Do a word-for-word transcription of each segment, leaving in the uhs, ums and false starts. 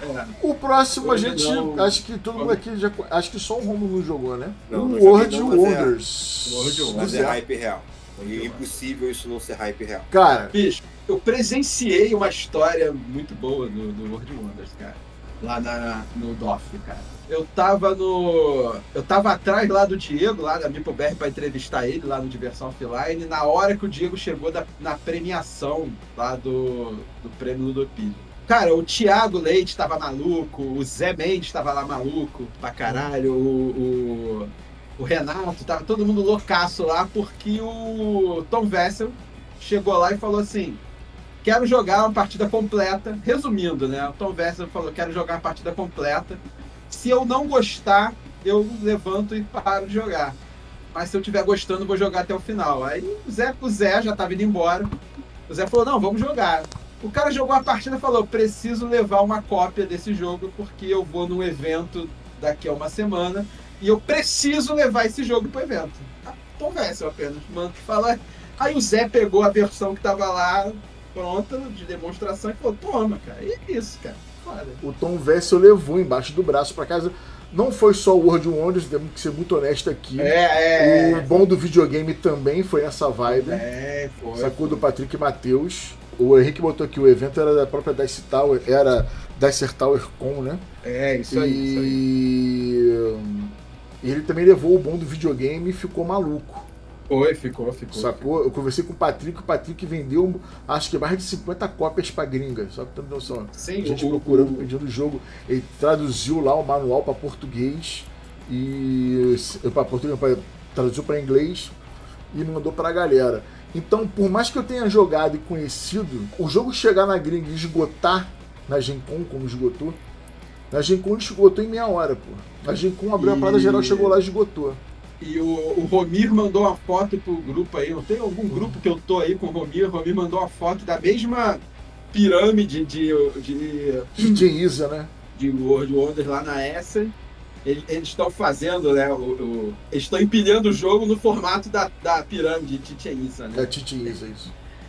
É. O próximo a Hoje gente, não. acho que todo mundo aqui já, acho que só o Romulo não jogou, né? Não, o não World joguei não, mas é- Wonders. World do Mas Zé. é hype real. É impossível isso não ser hype real. Cara, Bicho, eu presenciei uma história muito boa do, do World Wonders, cara. Lá na, no D O F, cara. Eu tava no. Eu tava atrás lá do Diego, lá da MipoBR, pra entrevistar ele lá no Diversão Offline. Na hora que o Diego chegou da, na premiação lá do, do prêmio Ludopilho. Cara, o Thiago Leite tava maluco, o Zé Mendes tava lá maluco pra caralho, o, o, o Renato, tava todo mundo loucaço lá, porque o Tom Vessel chegou lá e falou assim: quero jogar uma partida completa. Resumindo, né? O Tom Vessel falou: quero jogar uma partida completa. Se eu não gostar, eu levanto e paro de jogar. Mas se eu estiver gostando, vou jogar até o final. Aí o Zé, o Zé já estava indo embora. O Zé falou: não, vamos jogar. O cara jogou a partida e falou: preciso levar uma cópia desse jogo, porque eu vou num evento daqui a uma semana e eu preciso levar esse jogo pro evento. Ah, Tom Vessel apenas. Mano, fala. Aí o Zé pegou a versão que tava lá pronta de demonstração e falou: toma, cara. E é isso, cara. Foda. o Tom Vessel levou embaixo do braço pra casa. Não foi só o World Wonders, temos que ser muito honesto aqui. É, é. O bom do videogame também foi essa vibe. É, foi. Sacou do Patrick Matheus. O Henrique botou aqui, o evento era da própria Dice Tower, era Dicer Tower Com, né? É, isso aí, isso aí. E ele também levou o bom do videogame e ficou maluco. Foi, ficou, ficou. Sacou? Eu conversei com o Patrick, o Patrick vendeu acho que mais de cinquenta cópias pra gringa, só pra ter noção. Sim, A gente o- procurando, o- pedindo o jogo, ele traduziu lá o manual pra português e para português, pra, traduziu pra inglês e mandou pra galera. Então, por mais que eu tenha jogado e conhecido, o jogo chegar na gringa e esgotar na Gen Con, como esgotou, na Gen Con ele esgotou em meia hora, pô. Na Gen Con abriu a E- parada geral, chegou lá e esgotou. E o, o Romir mandou uma foto pro grupo aí. Não tem algum grupo que eu tô aí com o Romir? O Romir mandou uma foto da mesma pirâmide de, de, D J Isa, né? de World Wonders lá na Essen. Ele- Eles estão fazendo, né? O, o- eles estão empilhando o jogo no formato da, da pirâmide de Chichen Itza, né? É D J Isa, isso.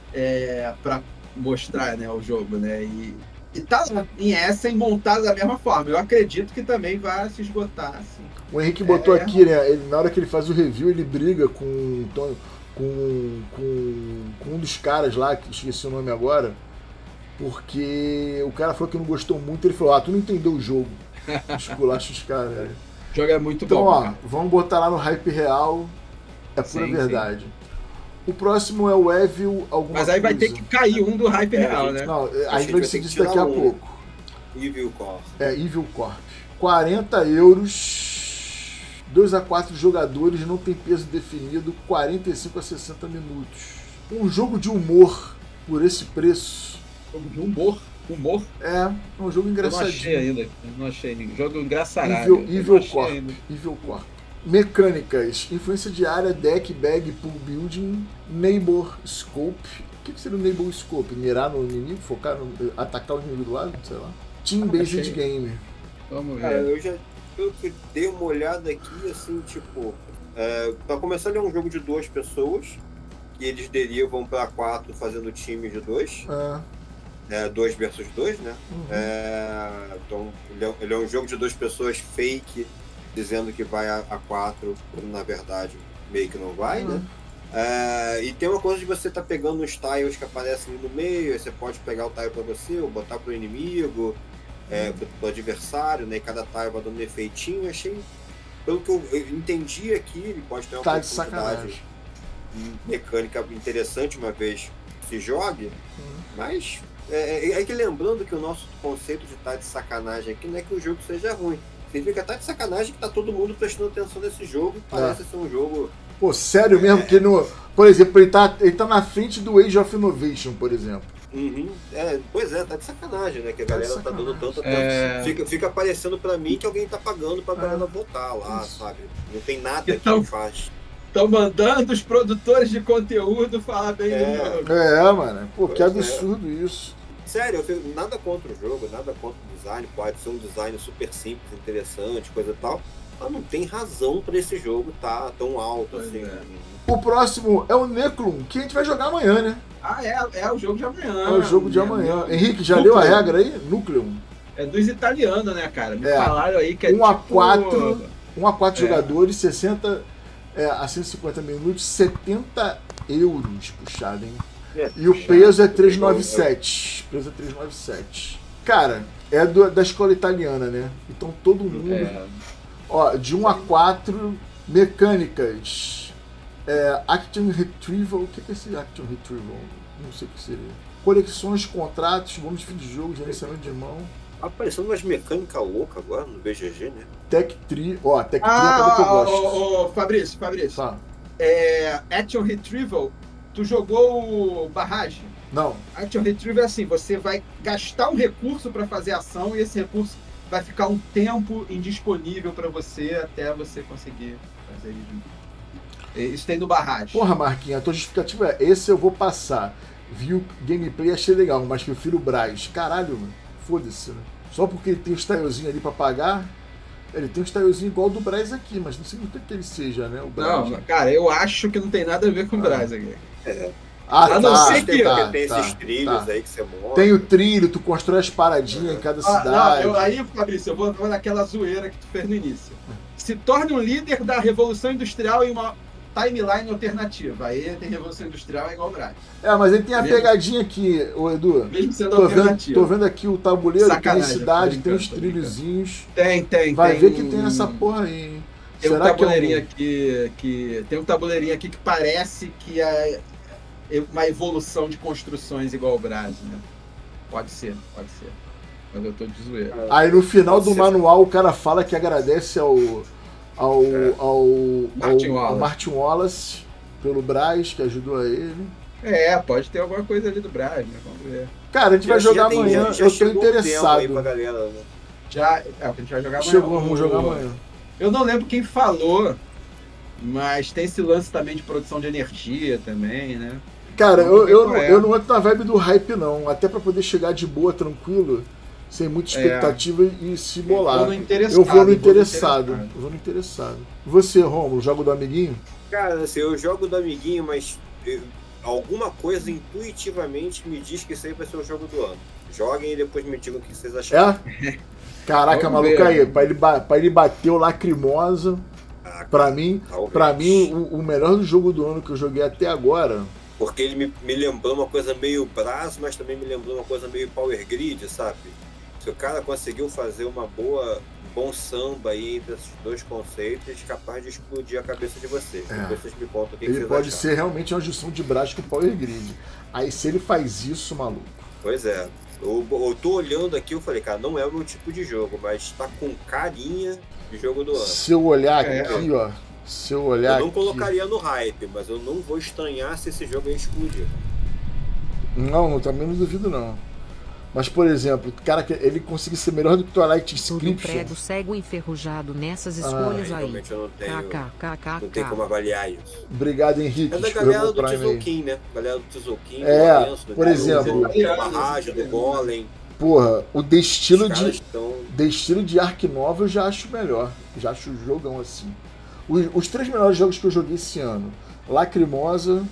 É, para mostrar, né, o jogo, né? E, e tá lá em Essen montado da mesma forma. Eu acredito que também vai se esgotar, assim. O Henrique botou É. aqui, né? Ele, na hora que ele faz o review, ele briga com, com, com, com um dos caras lá, que esqueci o nome agora, porque o cara falou que não gostou muito. Ele falou: ah, tu não entendeu o jogo. Esculacha os caras. né? O jogo é muito Então, bom. ó, cara. vamos botar lá no hype real. É pura Sim, verdade. O próximo é o Evil alguma Mas aí vai ter coisa. que cair um do hype É, real, gente, né? Não, a que a gente gente vai vai ter decidir que isso daqui tirar a um. pouco. Evil Core. É Evil Corp. quarenta euros, dois a quatro jogadores, não tem peso definido, quarenta e cinco a sessenta minutos. Um jogo de humor por esse preço. Jogo de humor. Humor. É, um jogo Eu não achei engraçadinho. ainda. Eu não achei. Jogo engraçarado. Evil, Eu não Evil achei Corp. ainda. Evil Corp. Mecânicas, influência diária, deck, bag, pool building, neighbor scope. O que que seria o neighbor scope? Mirar no inimigo, focar no, atacar o inimigo do lado, sei lá. Team based achei. game. Vamos Cara, ver. eu já eu que dei uma olhada aqui, assim, tipo... É, pra começar, ele é um jogo de duas pessoas, que eles derivam pra quatro fazendo times de dois. Ah, É, dois versus dois, né? uhum. É, então, ele é, ele é um jogo de duas pessoas fake, dizendo que vai a, a quatro, quando na verdade meio que não vai, Uhum. né? É, e tem uma coisa de você estar tá pegando os tiles que aparecem ali no meio, aí você pode pegar o tile para você ou botar pro inimigo, é, pro, pro adversário, né? E cada tile vai dando um efeitinho. Achei, pelo que eu, eu entendi aqui, ele pode ter uma Tá de oportunidade sacanagem. mecânica interessante uma vez se jogue, Uhum. mas é, é, é que lembrando que o nosso conceito de estar de sacanagem aqui não é que o jogo seja ruim. Significa estar de sacanagem que tá todo mundo prestando atenção nesse jogo e parece ser um jogo. Pô, sério mesmo que no. Por exemplo, ele tá, ele tá na frente do Age of Innovation, por exemplo. Uhum, é, pois é, tá de sacanagem, né? Que a Tá de galera tá dando sacanagem. tanta É. atenção. Fica, fica parecendo pra mim que alguém tá pagando pra É. galera votar lá, Isso. sabe? Não tem nada Então- que faz. Estão mandando os produtores de conteúdo falar bem É. do jogo. É, mano. Pô, que Pois é. absurdo isso. Sério, eu fico- nada contra o jogo, nada contra o design. Pode ser um design super simples, interessante, coisa e tal. Mas não tem razão pra esse jogo tá tão alto Pois assim. é. O próximo é o Neclum, que a gente vai jogar amanhã, né? Ah, é, é o jogo de amanhã. É o jogo de né? amanhã. Henrique, já Núcleo. leu a regra aí? Núcleo. É dos italianos, né, cara? Me É. falaram aí que é um a tipo... quatro um a quatro É. jogadores, sessenta é, a cento e cinquenta minutos, setenta euros puxado, hein? É, E o chato, peso é trezentos e igual- noventa e sete. Peso é trezentos e noventa e sete. Cara, é do- da escola italiana, né? Então todo mundo. É, Ó, de um a quatro, mecânicas. É, Action Retrieval. O que é esse Action Retrieval? Não sei o que seria. Conexões, contratos, bônus de fim de jogo, gerenciamento de mão. Aparecendo umas mecânicas loucas agora no B G G, né? Tech Tree. Ó, Tech Tree é Ah, uma coisa que eu ó, gosto. ó, ó, Fabrício, Fabrício. Tá. É, Action Retrieval, tu jogou o Barrage? Não. Action Retrieval é assim, você vai gastar um recurso para fazer ação e esse recurso vai ficar um tempo indisponível para você até você conseguir fazer ele. Isso tem no Barrage. Porra, Marquinhos, a tua justificativa é: esse eu vou passar. Vi o gameplay, achei legal, mas prefiro o Braz. Caralho, mano. Foda-se, né? Só porque ele tem os tilezinhos ali pra pagar. Ele tem os tilezinhos igual o do Braz aqui, mas não significa que ele seja, né? O Braz. Não, cara, eu acho que não tem nada a ver com o Braz aqui. Ah, a não ser Tem, que- porque tá, tem tá, esses trilhos tá. aí que você mora. Tem o trilho, tu constrói as paradinhas em cada Ah, cidade. não, eu- aí, Fabrício, eu vou, vou naquela zoeira que tu fez no início. Se torne um líder da Revolução Industrial em uma timeline alternativa. Aí tem Revolução Industrial é igual o Braz. É, mas ele tem a Mesmo- pegadinha aqui, ô Edu. Mesmo sendo Tô vendo, alternativa. tô vendo aqui o tabuleiro, Sacanagem, tem cidade, tô tem os brincando, tô brincando. trilhozinhos. Tem, tem, Vai tem. ver que tem essa porra aí, hein? Tem um Será que é tabuleirinho um... aqui que. Tem um tabuleirinho aqui que parece que é uma evolução de construções igual o Braz, né? Pode ser, pode ser. Mas eu tô de zoeira. Aí no final do Você- manual o cara fala que agradece ao ao, É. ao, Martin ao, ao Wallace. Martin Wallace pelo Braz que ajudou a ele. É, pode ter alguma coisa ali do Braz, né? Vamos ver. Cara, a gente vai Já- jogar já tem- amanhã, já- já eu tô chegou um demo aí pra interessado. galera, né? Já. É o que a gente vai jogar amanhã. Chegou, vamos O- jogar amanhã. Eu não lembro quem falou, mas tem esse lance também de produção de energia também, né? Cara, Vamos eu, ver eu, qual não, é. eu não entro na vibe do hype não, até pra poder chegar de boa, tranquilo, sem muita expectativa e se bolar. É. Eu vou no interessado. Eu vou no vou interessado. Eu vou no interessado. E você, Romulo, joga do amiguinho? Cara, assim, eu jogo do amiguinho, mas eu- alguma coisa intuitivamente me diz que isso aí vai ser o jogo do ano. Joguem e depois me digam o que vocês acharam. É? Caraca, Vamos maluco, ver. aí, pra ele, ba- pra ele bater o Lacrimosa, Ah, pra mim, talvez. pra mim o, o melhor do jogo do ano que eu joguei até agora. Porque ele me, me lembrou uma coisa meio Brás, mas também me lembrou uma coisa meio Power Grid, sabe? Se o cara conseguiu fazer uma boa, um bom samba aí entre esses dois conceitos, é capaz de explodir a cabeça de vocês. É. Depois vocês me contam o que, que Ele vocês pode acharam. ser realmente uma junção de Brás com Power Grid. Aí se ele faz isso, maluco. Pois é. Eu, eu tô olhando aqui, eu falei, cara, não é o meu tipo de jogo, mas tá com carinha de jogo do ano. Se eu olhar É. aqui, ó. Se eu olhar Eu não aqui. colocaria no hype, mas eu não vou estranhar se esse jogo aí explodir. Não, não, também não duvido não. Mas, por exemplo, o cara que ele conseguir ser melhor do que Twilight Tudo Inscription. prego cego enferrujado nessas Ah, escolhas aí. Realmente eu não tenho, não tem KKKK. como avaliar isso. Obrigado, Henrique. É da escorregou galera o do Prime aí. Tzolk'in, né? Galera do Tzolk'in, do É, Lourenço, do por Diogo, exemplo- do Barrage, do Golem. Porra, o destilo Os caras de, estão... destilo de Ark Nova eu já acho melhor. Já acho o jogão assim. Os, os três melhores jogos que eu joguei esse ano: Lacrimosa,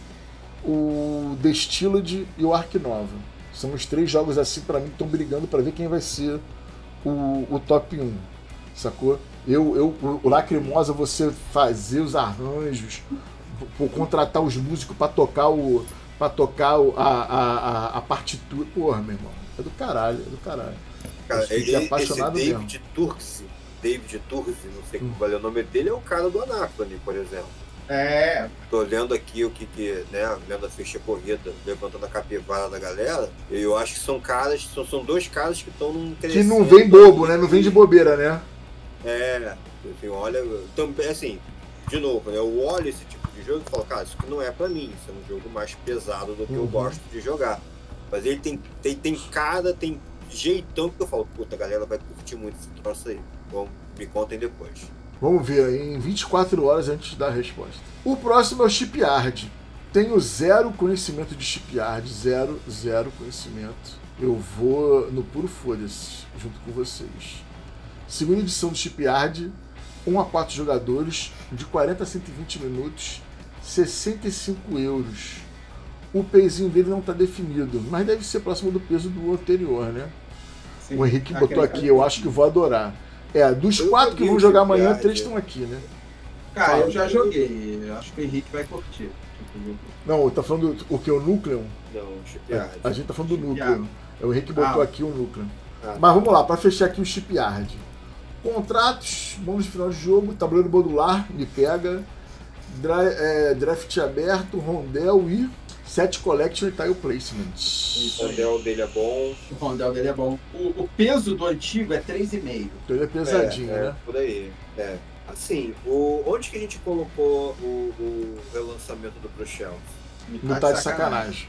o Destilled e o Ark Nova. São os três jogos assim pra mim que estão brigando pra ver quem vai ser o, o top um. Sacou? Eu, eu, o- o Lacrimosa, você fazer os arranjos, pô, contratar os músicos pra tocar o. Pra tocar o- a, a, a, a partitura. Porra, meu irmão. É do caralho, é do caralho. Cara, Eu fiquei ele, esse apaixonado David Turczi, David Turczi, não sei como vai o nome dele, é o cara do Anacrone, por exemplo. É, Tô lendo aqui o que, que né, lendo a ficha corrida, levantando a capivara da galera, e eu acho que são caras, são, são dois caras que estão num Que não vem bobo, né? Não vem de bobeira, né? É, assim, olha, também, assim, de novo, né, eu olho esse tipo de jogo e falo, cara, isso aqui não é pra mim, isso é um jogo mais pesado do que eu Uhum. gosto de jogar. Mas ele tem, tem, tem cara, tem jeitão que eu falo, puta, a galera vai curtir muito esse troço aí. Bom, me contem depois. Vamos ver em vinte e quatro horas antes da resposta. O próximo é o Shipyard. Tenho zero conhecimento de Shipyard, zero, zero conhecimento. Eu vou no puro foda-se, junto com vocês. Segunda edição do Shipyard, um a quatro jogadores, de quarenta a cento e vinte minutos, sessenta e cinco euros. O pezinho dele não está definido, mas deve ser próximo do peso do anterior, né? O Henrique botou aqui, eu acho que vou adorar. É, dos Eu quatro que joguei vão o jogar amanhã, Shipyard. três estão aqui, né? Cara, eu já joguei. Eu acho que o Henrique vai curtir. Não, tá falando do, o que? O Núcleo? Não, Shipyard. A gente tá falando do Shipyard. Núcleo. O Henrique botou Ah. aqui o Núcleo. Ah. Mas vamos lá, pra fechar aqui o Shipyard. Contratos, bônus de final de jogo, tabuleiro modular, me pega. Dra é, draft aberto, rondel e set collection e tile placements. O modelo dele é bom. O rondel dele é bom. O, o peso do antigo é três vírgula cinco. Então ele é pesadinho, é, é, né? Por aí. É. Assim, o, onde que a gente colocou o, o relançamento do Bruxelles? Não tá de sacanagem.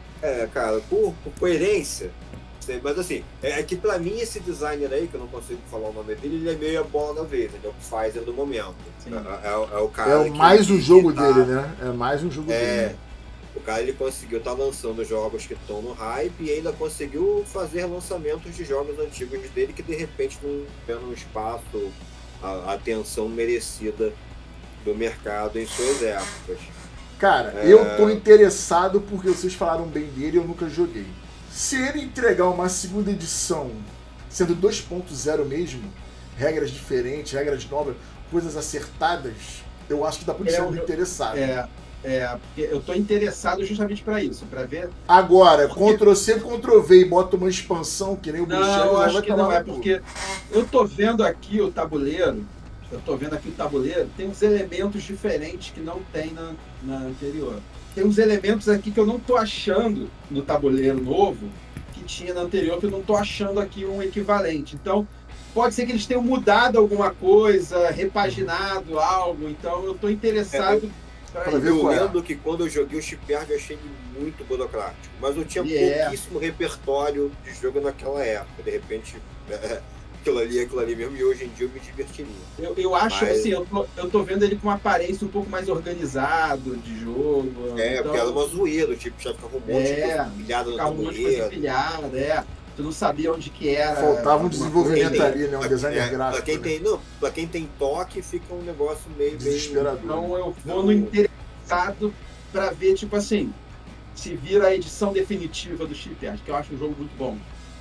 É, cara, por, por coerência. sei, Mas assim, é, é que pra mim esse designer aí, que eu não consigo falar o nome dele, ele é meio a bola da vez, ele é o Pfizer do momento. Sim. É, é, é o cara. É que- mais um que jogo tá- dele, né? É mais um jogo É. dele. O cara ele conseguiu estar lançando jogos que estão no hype e ainda conseguiu fazer lançamentos de jogos antigos dele que de repente não tendo um espaço, a a atenção merecida do mercado em suas épocas. Cara, É. eu tô interessado porque vocês falaram bem dele e eu nunca joguei. Se ele entregar uma segunda edição, sendo dois ponto zero mesmo, regras diferentes, regras novas, coisas acertadas, eu acho que dá pra É, ser eu- interessado. É, é, porque eu tô interessado justamente pra isso, pra ver. Agora, Porque- Ctrl C, Ctrl V e bota uma expansão que nem o Não, Bruxelas, eu aí acho vai que tomar não é, no cu. porque eu tô vendo aqui o tabuleiro, eu tô vendo aqui o tabuleiro, tem uns elementos diferentes que não tem na, na anterior. Tem uns elementos aqui que eu não tô achando no tabuleiro novo, que tinha na anterior, que eu não tô achando aqui um equivalente. Então, pode ser que eles tenham mudado alguma coisa, repaginado algo, então eu tô interessado pra Pra isso. ver Eu qual é. lembro que quando eu joguei o Shipyard eu achei ele muito burocrático, mas eu tinha E é. pouquíssimo repertório de jogo naquela época. De repente, é, aquilo ali é aquilo ali mesmo, e hoje em dia eu me divertiria. Eu, eu acho Mas- assim, eu tô, eu tô vendo ele com uma aparência um pouco mais organizado de jogo. É, então, porque era uma zoeira, tipo, já ficava um monte É, de coisa pilhada no ficava um monte de coisa tabuleiro. empilhada, é. Tu não sabia onde que era. Faltava um alguma desenvolvimento coisa. ali, né? Um designer É, gráfico. pra quem né? tem, não, pra quem tem toque, fica um negócio meio bem- Desesperador. Então eu vou no interessado pra ver, tipo assim, se vira a edição definitiva do Shipyard, que eu acho um jogo muito bom.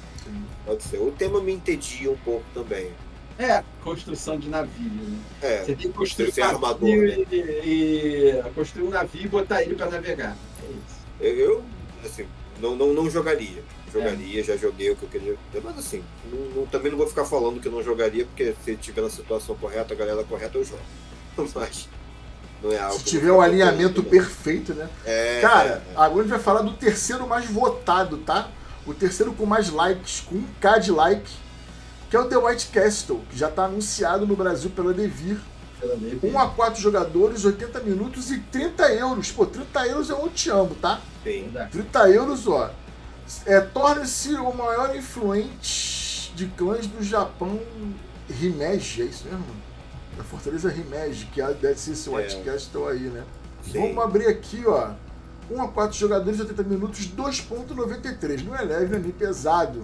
Pode ser. O tema me entedia um pouco também. É, construção de navio, né? É, Você tem que construir Você um é navio armador, né? e, e construir um navio e botar ele pra navegar. É isso. eu, eu, assim, não, não, não jogaria. É. Jogaria, já joguei o que eu queria. Mas assim, não, não- também não vou ficar falando que eu não jogaria, porque se tiver na situação correta, a galera correta, eu jogo. Mas não é algo. Se que tiver eu um vou ficar alinhamento falando, perfeito, né? É, Cara, é, é. agora a gente vai falar do terceiro mais votado, tá? O terceiro com mais likes, com um K de like, que é o The White Castle, que já tá anunciado no Brasil pela Devir. Pela lei. um a quatro jogadores, oitenta minutos e trinta euros. Pô, trinta euros é um te amo, tá? Sim. trinta euros, ó. É, torna-se o maior influente de clãs do Japão, Himeji, é isso mesmo? Da Fortaleza Himeji, que é- deve ser esse White É. Castle aí, né? Sim. Vamos abrir aqui, ó. um a quatro jogadores, oitenta minutos, dois ponto noventa e três. Não é leve, não é nem pesado.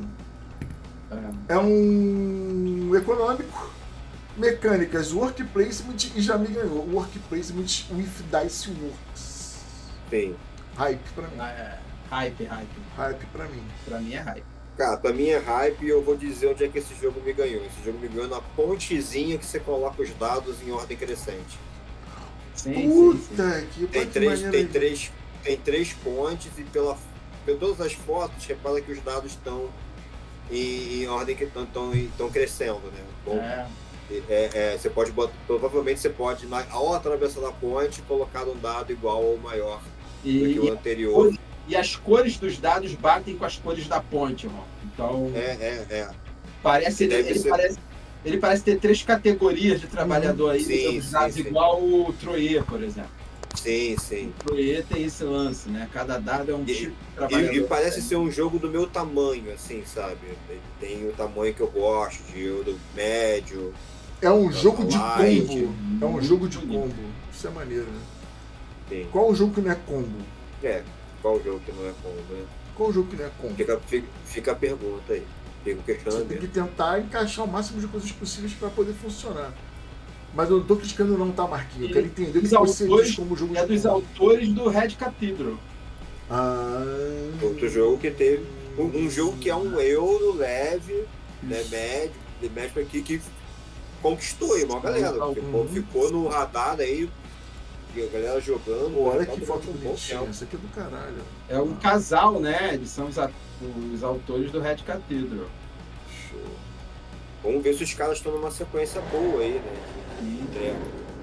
É. É um econômico, mecânicas, work placement e já me ganhou. Work placement with Dice Works. Sim. Hype pra mim. Ah, é. Hype, hype. Hype pra mim. Pra mim é hype. Cara, pra mim é hype e eu vou dizer onde é que esse jogo me ganhou. Esse jogo me ganhou na pontezinha que você coloca os dados em ordem crescente. Sim, sim, sim. Puta que Tem que três, maneiro tem aí. três, tem três pontes e pela, por todas as fotos, repara que os dados estão em, em ordem que estão estão crescendo, né? Bom, É. é, é, você pode botar, provavelmente você pode, na, ao atravessar da ponte, colocar um dado igual ou maior do que o E, anterior. e as cores dos dados batem com as cores da ponte, irmão. Então, É, é, é. parece, ele, deve ele ser- parece, ele parece ter três categorias de trabalhador aí, Sim, os dados sim, sim. igual o Troie, por exemplo. Sim, sim. O Troie tem esse lance, né? Cada dado é um E- tipo de E, trabalhador. e parece ser um jogo do meu tamanho, assim, sabe? Ele tem o tamanho que eu gosto, de do médio. É um jogo de Light, combo. É um jogo de combo. Isso é maneiro, né? Tem. Qual o jogo que não é combo? É, qual jogo que não é combo, né? Qual o jogo que não é combo? Fica, fica, fica a pergunta aí. Fica o Você questionamento. tem que tentar encaixar o máximo de coisas possíveis para poder funcionar. Mas eu não tô criticando não, tá, Marquinhos? Eu quero entender o que Os você autores- diz como jogo É de dos combo. autores do Red Cathedral. Ah, Outro jogo que teve. Um, um jogo que é um euro leve, The Mad, The Mad aqui que conquistou aí uma galera, porque, pô, Uhum. ficou no radar aí, a galera jogando. Pô, olha né, que tá foto durante um bom bonitinha. tempo. Isso aqui é do caralho. É um casal, né? Eles são os, a- os autores do Red Cathedral. Show. Vamos ver se os caras estão numa sequência boa aí, né? de- de entrega.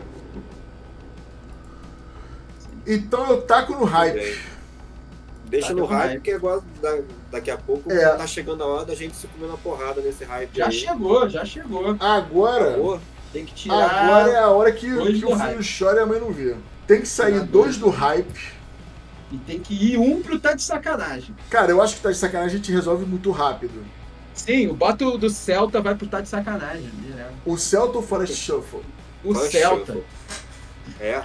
Então eu taco no hype. Bem, Deixa Tá no com hype, hype. porque agora, da- daqui a pouco, É. tá chegando a hora da gente se comer na porrada nesse hype Já aí. chegou, já chegou. Agora, Acabou? Tem que tirar. agora é a hora que, dois que do o hype. filho chora e a mãe não vê. Tem que sair Tirar dois dois do do hype. E tem que ir um pro tá de sacanagem. Cara, eu acho que tá de sacanagem, a gente resolve muito rápido. Sim, o bota do Celta vai pro tá de sacanagem. Direto. O Celta ou Forest Shuffle? O Fala, Celta. Shuffle. É,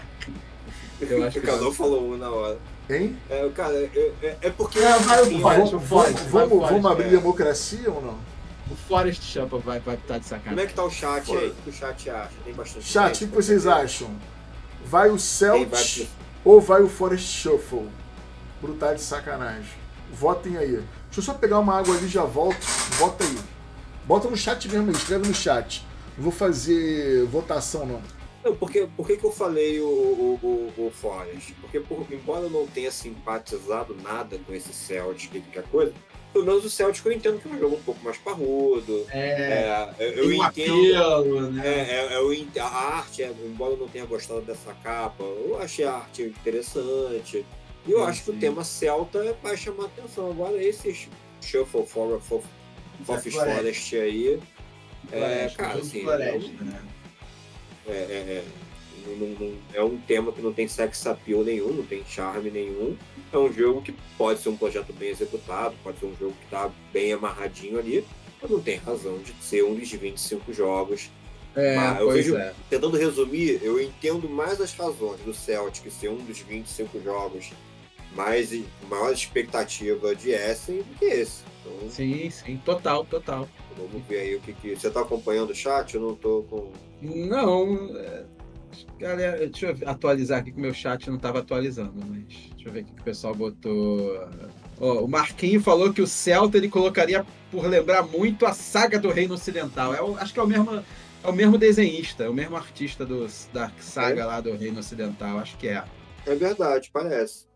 Eu acho o que Casal falou um na hora. Hein? É, cara, é, é, é porque. É, vai o Sim, Forest, é. o Forest, Vamos, vai o vamos, Forest, vamos abrir é. democracia ou não? O Forest Shuffle vai, vai pro tá de Como é sacanagem. que tá o chat aí? O que o chat acha? Tem bastante Chat, o gente, que vocês acham? Vai o Quem Celt vai pro- ou vai o Forest Shuffle? Pro tá de sacanagem. Votem aí. Deixa eu só pegar uma água ali e já volto. Bota aí. Bota no chat mesmo aí, escreve no chat. Não vou fazer votação não. Não, porque, por que, que eu falei o, o, o, o Forest? Porque, por, embora eu não tenha simpatizado nada com esse Celtic e qualquer coisa, pelo menos o Celtic eu entendo que é um jogo um pouco mais parrudo. É, É, eu tem um entendo. apelo, né? É, é, eu ent- a arte, é, embora eu não tenha gostado dessa capa, eu achei a arte interessante. E eu Sim, acho que sim. o tema celta vai chamar atenção. Agora, esse Shuffle for, for, for Floresta. Forest aí, é, Floresta, cara, jogo assim, floresta, né? é, é, é, não- não- não- é um tema que não tem sex appeal nenhum, não tem charme nenhum. É um jogo que pode ser um projeto bem executado, pode ser um jogo que está bem amarradinho ali, mas não tem razão de ser um dos vinte e cinco jogos. É, Mas eu pois vejo- é. Tentando resumir, eu entendo mais as razões do Celtic ser um dos vinte e cinco jogos mais maior expectativa de Essen do que esse. Então, Sim, sim, total, total. vamos ver aí o que, que... Você tá acompanhando o chat? Eu não tô com... Não, é, galera, deixa eu atualizar aqui que o meu chat não estava atualizando, mas deixa eu ver o que que o pessoal botou. Ó, o Marquinho falou que o Celta ele colocaria por lembrar muito a saga do Reino Ocidental. É o- acho que é o mesmo, é o mesmo desenhista, é o mesmo artista dos, da saga É? lá do Reino Ocidental, acho que é. É verdade, parece.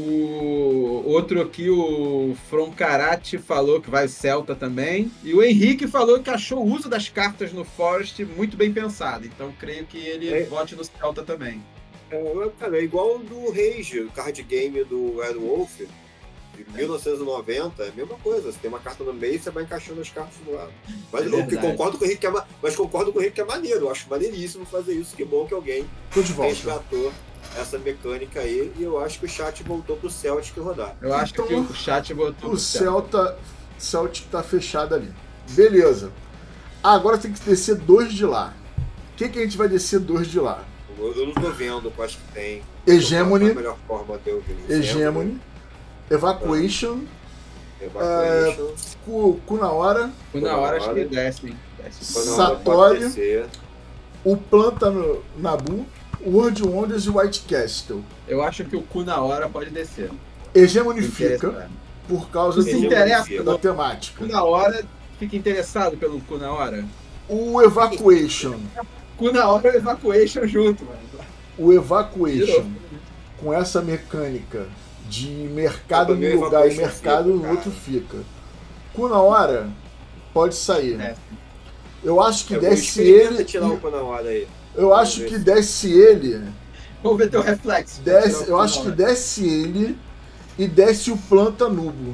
O outro aqui, o Froncarate, falou que vai o Celta também. E o Henrique falou que achou o uso das cartas no Forest muito bem pensado. Então creio que ele É. vote no Celta também. É, cara, é igual o do Rage, o card game do Red Wolf, de mil novecentos e noventa, é a mesma coisa. Você tem uma carta no meio e você vai encaixando as cartas do lado. Mas, É eu, que verdade. concordo com o Henrique que é, ma- mas concordo com o Henrique que é maneiro. Eu acho maneiríssimo fazer isso. Que bom que alguém Tô de volta. resgatou essa mecânica aí. E eu acho que o chat voltou pro Celtic rodar. Eu acho Então, que o chat botou O no Celta. Celta, Celtic tá fechado ali. Beleza. Agora tem que descer dois de lá. O que, que a gente vai descer dois de lá? Eu, eu não tô vendo quais que tem. Hegemony. Qual é a melhor forma de eu ver? Hegemony, Evacuation, Evacuation. Ku- Kunawara, Na hora acho que desce, hein? Desce. Quando a hora Satori. pode descer. o Planta no Nabu, World Wonders e White Castle. Eu acho que o cu na hora pode descer. Hegemony fica Interessado. por causa Se Hegemony do, interessa fica. da pelo temática. cu na hora, fica interessado pelo cu na hora? O Evacuation, Cu na hora e Evacuation junto, mano. o Evacuation, Virou. com essa mecânica de mercado Também num lugar e Evacuation mercado fica, no outro cara. fica. Kunawara pode sair. É. Eu acho que Eu desce experimenta ele. tirar o cu na hora aí. Eu acho que desce ele. Vamos ver teu reflexo. Desce, eu acho que desce ele e desce o Planta Nubo.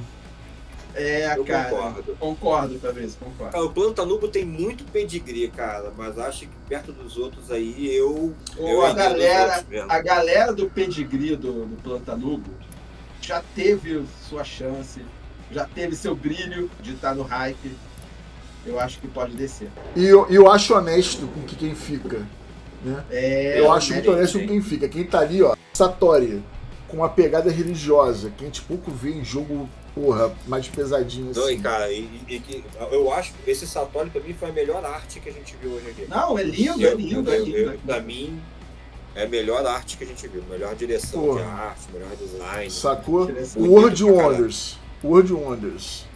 É, Eu cara. concordo. Concordo, Fabrício, concordo. Cara, o Plantanubo tem muito pedigree, cara, mas acho que perto dos outros aí eu. Ô, eu a, entendo os galera, outros mesmo. a galera do pedigree do, do Plantanubo já teve sua chance, já teve seu brilho de estar no hype. Eu acho que pode descer. E eu, eu acho honesto com que quem fica. Né? É, eu acho né, muito honesto com gente? quem fica. Quem tá ali, ó, Satori, com uma pegada religiosa, que a gente pouco vê em jogo, porra, mais pesadinho Não, e assim. cara, e, e que eu acho que esse Satori pra mim foi a melhor arte que a gente viu hoje aqui. Não, é lindo, é Eu- lindo, eu- é eu- lindo. Pra mim, é a melhor arte que a gente viu, melhor direção Porra. de arte, melhor design. Sacou? Interessante. World Bonito pra Wonders. World Wonders.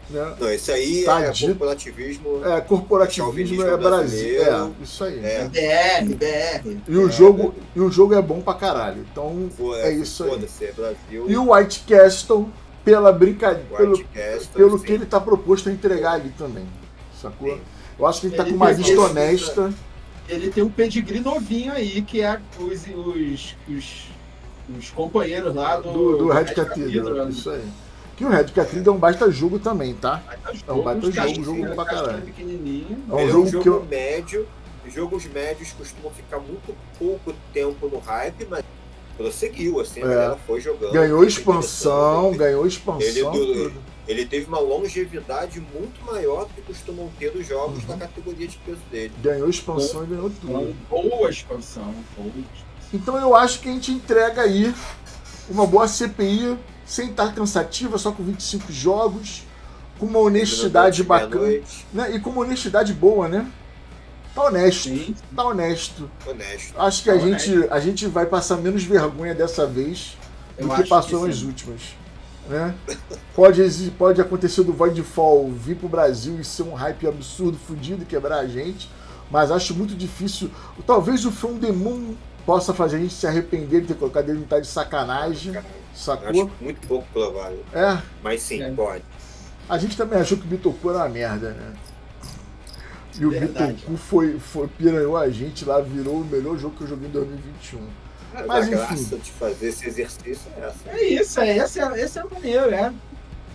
né? Não, isso aí Tá é dito. corporativismo. É, corporativismo é Brasil. É, isso aí. É. B R, B R. E o, É, jogo, e o jogo é bom pra caralho. Então Pô, é isso aí. Foda-se, é Brasil. E o White Castle, pela brincadeira, pelo, White Castle, pelo sim. que ele tá proposto a entregar ali também. Sacou? Sim. Eu acho que ele tá Ele com uma tem- lista ele- honesta. Ele tem um pedigree novinho aí, que é os, os, os, os companheiros lá do, Do, do Red Cathedral, Cathedral. né? Isso aí. Que o Red Cathedral é um baita jogo também, tá? Baita É um baita os jogo, caixinhas, jogo pra caixinha caralho. pequenininha. É um Ele jogo, é um jogo que eu. médio. Jogos médios costumam ficar muito pouco tempo no hype, mas prosseguiu, assim, a É. galera foi jogando. Ganhou foi expansão, interessante. ganhou Ele, expansão. do- tudo. ele teve uma longevidade muito maior do que costumam ter os jogos Uhum. da categoria de peso dele. Ganhou expansão e ganhou tudo. Uma boa expansão. Boa expansão. Então eu acho que a gente entrega aí uma boa C P I, sem estar cansativa, só com vinte e cinco jogos, com uma honestidade bacana, Meia-noite, né? E com uma honestidade boa, né? Tá honesto, Sim. tá honesto. honesto. Acho que a Tá gente, a gente vai passar menos vergonha dessa vez Eu do que acho passou que nas sim. últimas. Né? Pode, exi- pode acontecer do Voidfall vir pro Brasil e ser um hype absurdo, fudido, e quebrar a gente, mas acho muito difícil. Talvez o From the Moon possa fazer a gente se arrepender de ter colocado ele, tá de sacanagem, Eu sacou? acho muito pouco provável. É, Mas sim, É. pode. a gente também achou que o Bitoku era uma merda, né? E o Verdade. Bitoku foi, foi, piranhou a gente lá, virou o melhor jogo que eu joguei em dois mil e vinte e um. Mas, Mas, a enfim. graça de fazer esse exercício é essa. É isso, é, esse, é, esse é o maneiro, é.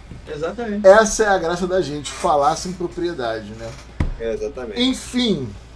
Exatamente. Essa é a graça da gente, falar sem propriedade, né? É, exatamente. Enfim,